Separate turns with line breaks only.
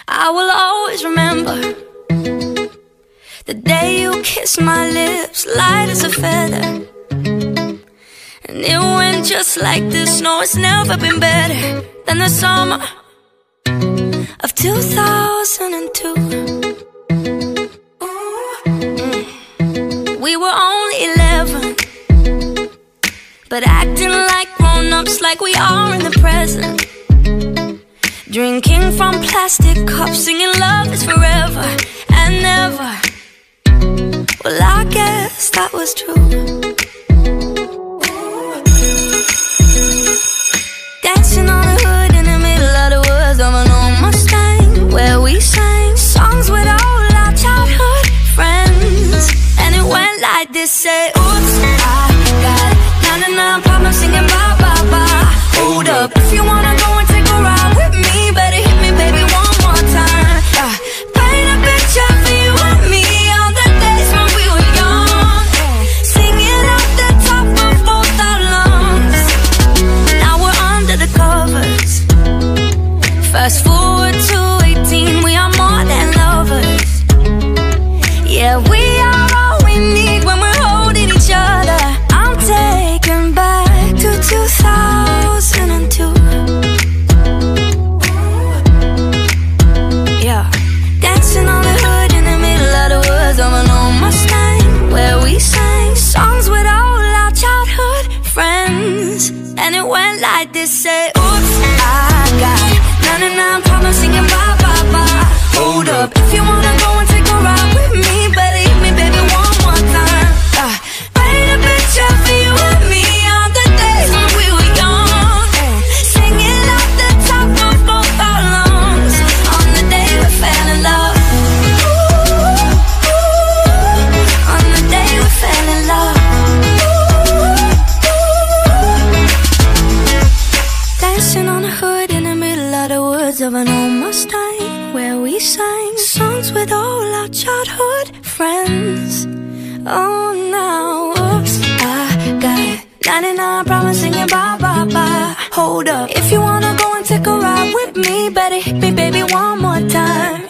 I will always remember the day you kissed my lips, light as a feather. And it went just like this. No, it's never been better than the summer of 2002. We were only 11, but acting like grown-ups, like we are in the present. Drinking from plastic cups, singing love is forever and never. Well, I guess that was true. Dancing on the hood in the middle of the woods of an old Mustang, where we sang songs with all our childhood friends. And it went like this, say, oops, I got 99 problems singing bye, bye, bye. Hold up, if you wanna go and take a ride with me, better hit me, baby, one more time. Paint a picture for you and me on the days when we were young, singing off the top of both our lungs. Now we're under the covers. Fast forward to 18, we are more than lovers. Yeah, we are all we need when we're holding each other. I'm taken back to 2002. Yeah, dancing on the hood in the middle of the woods of an old Mustang, where we sang songs with all our childhood friends. And it went like this, say, oops, I got 99 problems singing bye, bye, bye. Hold up, if you wanna go and take a ride with me, better hit me, baby, one more time. Paint a picture for you and me on the days when we were young, singing off the top of both our lungs on the day we fell in love. On the day we fell in love. Dancing on the hood in the middle of the woods of an old Mustang, where we sang songs with all our childhood friends. Oh, now, oops, I got 99 problems singing bye, bye, bye. Hold up, if you wanna go and take a ride with me, better hit me, baby, one more time.